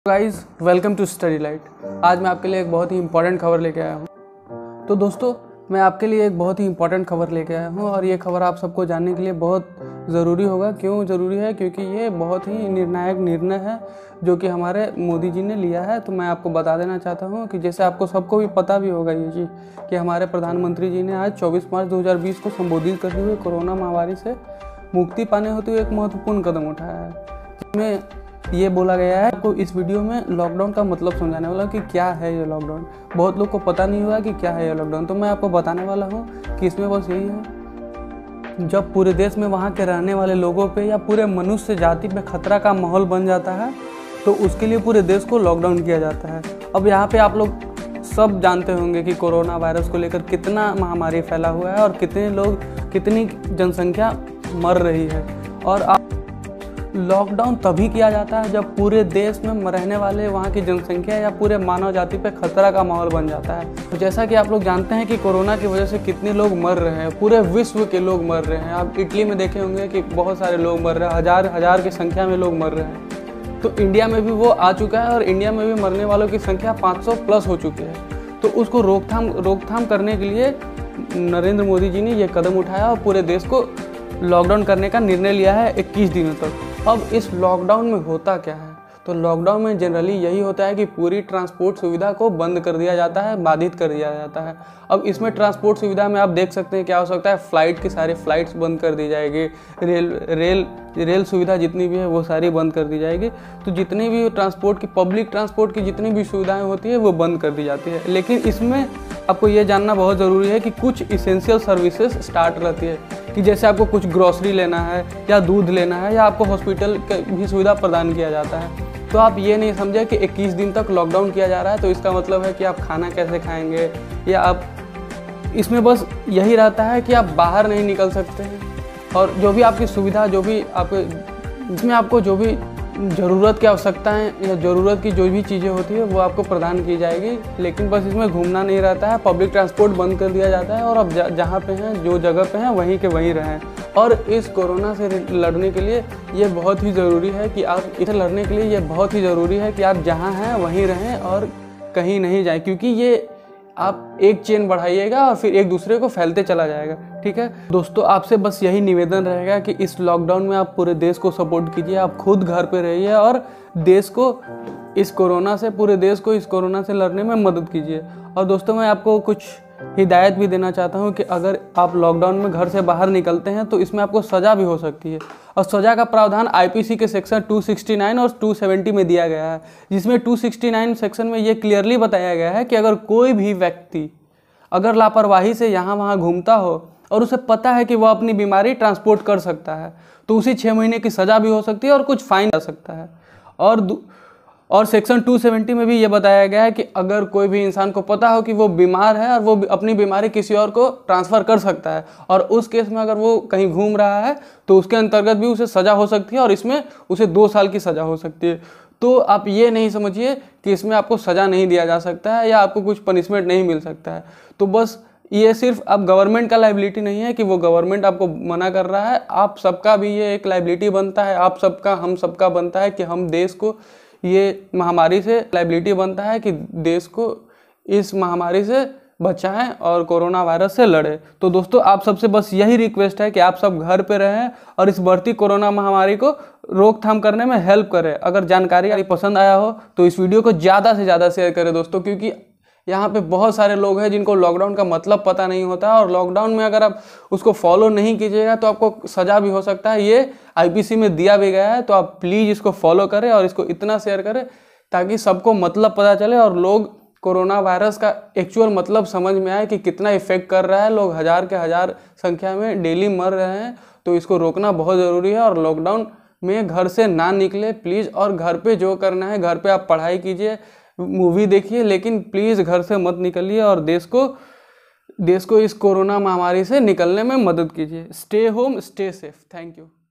Guys welcome to Study Light. आज मैं आपके लिए एक बहुत ही इंपॉर्टेंट खबर लेके आया हूँ। तो दोस्तों, मैं आपके लिए एक बहुत ही इंपॉर्टेंट खबर लेके आया हूँ और ये खबर आप सबको जानने के लिए बहुत ज़रूरी होगा। क्यों ज़रूरी है? क्योंकि ये बहुत ही निर्णायक निर्णय है जो कि हमारे मोदी जी ने लिया है। तो मैं आपको बता देना चाहता हूँ कि जैसे आपको सबको भी पता भी होगा ये चीज़ कि हमारे प्रधानमंत्री जी ने आज 24 मार्च 2020 को संबोधित करते हुए कोरोना महामारी से मुक्ति पाने होते हुए एक महत्वपूर्ण कदम उठाया है, जिसमें ये बोला गया है। आपको इस वीडियो में लॉकडाउन का मतलब समझाने वाला कि क्या है ये लॉकडाउन। बहुत लोग को पता नहीं हुआ कि क्या है ये लॉकडाउन, तो मैं आपको बताने वाला हूँ कि इसमें बस यही है, जब पूरे देश में वहाँ के रहने वाले लोगों पे या पूरे मनुष्य जाति पे खतरा का माहौल बन जाता है तो उसके लिए पूरे देश को लॉकडाउन किया जाता है। अब यहाँ पे आप लोग सब जानते होंगे कि कोरोना वायरस को लेकर कितना महामारी फैला हुआ है और कितने लोग, कितनी जनसंख्या मर रही है। और लॉकडाउन तभी किया जाता है जब पूरे देश में रहने वाले वहाँ की जनसंख्या या पूरे मानव जाति पे खतरा का माहौल बन जाता है। तो जैसा कि आप लोग जानते हैं कि कोरोना की वजह से कितने लोग मर रहे हैं, पूरे विश्व के लोग मर रहे हैं। आप इटली में देखे होंगे कि बहुत सारे लोग मर रहे हैं, हजार की संख्या में लोग मर रहे हैं। तो इंडिया में भी वो आ चुका है और इंडिया में भी मरने वालों की संख्या 500 प्लस हो चुकी है। तो उसको रोकथाम करने के लिए नरेंद्र मोदी जी ने ये कदम उठाया और पूरे देश को लॉकडाउन करने का निर्णय लिया है 21 दिनों तक। अब इस लॉकडाउन में होता क्या है? तो लॉकडाउन में जनरली यही होता है कि पूरी ट्रांसपोर्ट सुविधा को बंद कर दिया जाता है, बाधित कर दिया जाता है। अब इसमें ट्रांसपोर्ट सुविधा में आप देख सकते हैं क्या हो सकता है। फ्लाइट की सारी फ्लाइट्स बंद कर दी जाएगी, रेल सुविधा जितनी भी है वो सारी बंद कर दी जाएगी। तो जितनी भी ट्रांसपोर्ट की, पब्लिक ट्रांसपोर्ट की जितनी भी सुविधाएँ होती है वो बंद कर दी जाती है। लेकिन इसमें आपको ये जानना बहुत ज़रूरी है कि कुछ इसेंशियल सर्विसेज स्टार्ट रहती है, कि जैसे आपको कुछ ग्रोसरी लेना है या दूध लेना है या आपको हॉस्पिटल की भी सुविधा प्रदान किया जाता है। तो आप ये नहीं समझे कि 21 दिन तक लॉकडाउन किया जा रहा है तो इसका मतलब है कि आप खाना कैसे खाएंगे, या आप इसमें बस यही रहता है कि आप बाहर नहीं निकल सकते हैं और जो भी आपकी सुविधा, जो भी आपको, इसमें आपको जो भी ज़रूरत की आवश्यकताएँ या ज़रूरत की जो भी चीज़ें होती है वो आपको प्रदान की जाएगी। लेकिन बस इसमें घूमना नहीं रहता है, पब्लिक ट्रांसपोर्ट बंद कर दिया जाता है और अब जहाँ पे हैं, जो जगह पे हैं वहीं के वहीं रहें। और इस कोरोना से लड़ने के लिए ये बहुत ही ज़रूरी है कि आप इसे लड़ने के लिए ये बहुत ही ज़रूरी है कि आप जहाँ हैं वहीं रहें और कहीं नहीं जाएं, क्योंकि ये आप एक चेन बढ़ाइएगा और फिर एक दूसरे को फैलते चला जाएगा। ठीक है दोस्तों, आपसे बस यही निवेदन रहेगा कि इस लॉकडाउन में आप पूरे देश को सपोर्ट कीजिए। आप खुद घर पे रहिए और देश को इस कोरोना से, पूरे देश को इस कोरोना से लड़ने में मदद कीजिए। और दोस्तों, मैं आपको कुछ हिदायत भी देना चाहता हूं कि अगर आप लॉकडाउन में घर से बाहर निकलते हैं तो इसमें आपको सज़ा भी हो सकती है। और सज़ा का प्रावधान आईपीसी के सेक्शन 269 और 270 में दिया गया है, जिसमें 269 सेक्शन में ये क्लियरली बताया गया है कि अगर कोई भी व्यक्ति अगर लापरवाही से यहाँ वहाँ घूमता हो और उसे पता है कि वह अपनी बीमारी ट्रांसपोर्ट कर सकता है तो उसे 6 महीने की सज़ा भी हो सकती है और कुछ फाइन आ सकता है। और सेक्शन 270 में भी ये बताया गया है कि अगर कोई भी इंसान को पता हो कि वो बीमार है और वो अपनी बीमारी किसी और को ट्रांसफ़र कर सकता है और उस केस में अगर वो कहीं घूम रहा है तो उसके अंतर्गत भी उसे सज़ा हो सकती है और इसमें उसे 2 साल की सज़ा हो सकती है। तो आप ये नहीं समझिए कि इसमें आपको सज़ा नहीं दिया जा सकता है या आपको कुछ पनिशमेंट नहीं मिल सकता है। तो बस ये सिर्फ अब गवर्नमेंट का लायबिलिटी नहीं है कि वो गवर्नमेंट आपको मना कर रहा है, आप सबका भी ये एक लायबिलिटी बनता है, आप सबका, हम सबका बनता है कि हम देश को ये महामारी से लायबिलिटी बनता है कि देश को इस महामारी से बचाएं और कोरोना वायरस से लड़े। तो दोस्तों, आप सबसे बस यही रिक्वेस्ट है कि आप सब घर पे रहें और इस बढ़ती कोरोना महामारी को रोकथाम करने में हेल्प करें। अगर जानकारी पसंद आया हो तो इस वीडियो को ज़्यादा से ज़्यादा शेयर करें दोस्तों, क्योंकि यहाँ पे बहुत सारे लोग हैं जिनको लॉकडाउन का मतलब पता नहीं होता और लॉकडाउन में अगर आप उसको फॉलो नहीं कीजिएगा तो आपको सज़ा भी हो सकता है। ये आईपीसी में दिया भी गया है, तो आप प्लीज़ इसको फॉलो करें और इसको इतना शेयर करें ताकि सबको मतलब पता चले और लोग कोरोना वायरस का एक्चुअल मतलब समझ में आए कि कितना इफेक्ट कर रहा है। लोग हजार के हजार संख्या में डेली मर रहे हैं, तो इसको रोकना बहुत ज़रूरी है। और लॉकडाउन में घर से ना निकले प्लीज़, और घर पे जो करना है, घर पे आप पढ़ाई कीजिए, मूवी देखिए, लेकिन प्लीज़ घर से मत निकलिए और देश को इस कोरोना महामारी से निकलने में मदद कीजिए। Stay home, stay safe. Thank you.